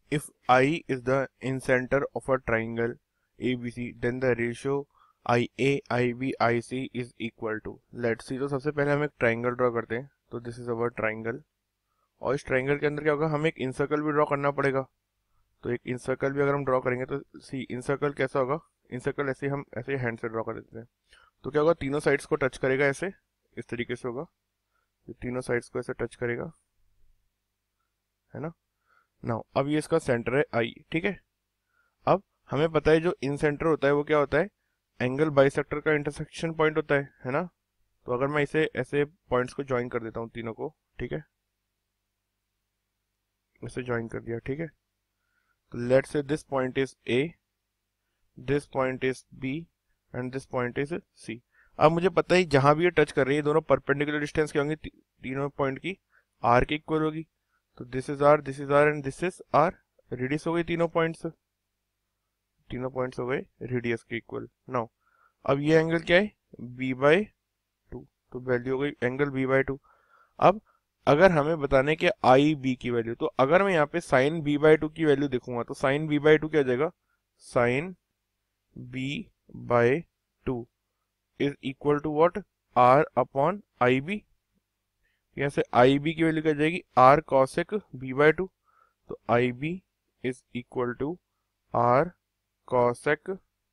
if I is the incenter of a triangle ABC, then the ratio IA, IB, IC is equal to, let's see। तो सबसे पहले हम एक triangle draw करते हैं। तो दिस इज अवर ट्राइंगल, और इस ट्राइंगल के अंदर क्या होगा, हमें एक इंसर्कल भी ड्रॉ करना पड़ेगा। तो एक इंसर्कल भी अगर हम ड्रॉ करेंगे तो सी इंसर्कल कैसा होगा, इंसर्कल ऐसे हम ऐसे हैंड से ड्रॉ कर देते हैं। तो क्या होगा, तीनों साइड्स को टच करेगा, ऐसे इस तरीके से होगा, तीनों साइड्स को ऐसे टच करेगा, है ना। नाउ अब ये इसका सेंटर है आई, ठीक है। अब हमें पता है जो इन सेंटर होता है वो क्या होता है, एंगल बाइसेक्टर का इंटरसेक्शन पॉइंट होता है ना। तो अगर मैं इसे ऐसे पॉइंट्स को ज्वाइन कर देता हूँ तीनों को, ठीक है, इसे ज्वाइन कर दिया, ठीक है। तो let's say this point is A, this point is B and this point is C. अब मुझे पता है जहां भी ये टच कर रही है दोनों परपेंडिकुलर डिस्टेंस क्या होंगी, तीनों पॉइंट की आर के इक्वल होगी। तो this is R, this is R and this is R. Radius हो गई तीनों पॉइंट्स, तीनों पॉइंट्स हो गए रेडियस के इक्वल। नाउ अब ये एंगल क्या है, b/2, तो वैल्यू हो गई एंगल b/2। अब अगर हमें बताने के आई बी की वैल्यू, तो अगर मैं यहाँ पे साइन b/2 की वैल्यू देखूंगा तो साइन b/2 क्या आ जाएगा, sine b/2 is equal to what, r upon I B. यहाँ से आई बी की वैल्यू क्या जाएगी, r cosec b/2। तो I B is equal to r cosec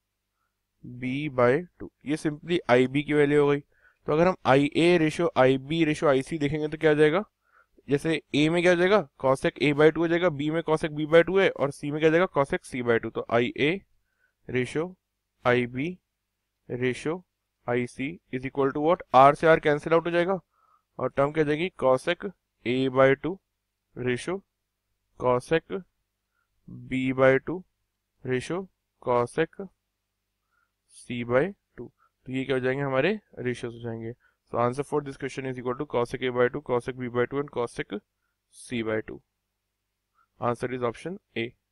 b/2। ये सिंपली आई बी की वैल्यू हो गई। तो अगर हम I A ratio I B ratio I C देखेंगे तो क्या आ जाएगा, जैसे ए में क्या हो जाएगा, cosec a/2 हो जाएगा, बी में cosec b/2 है, और सी में क्या जाएगा, cosec c/2। तो I A ratio I B ratio I C is equal to what, R से आर कैंसिल आउट हो जाएगा, और टर्म क्या जाएगी, cosec a/2 ratio cosec b/2 ratio cosec c/2। तो ये क्या हो जाएंगे, हमारे रेशियोज हो जाएंगे। So answer for this question is equal to cosec a/2, cosec b/2 and cosec c/2। Answer is option A.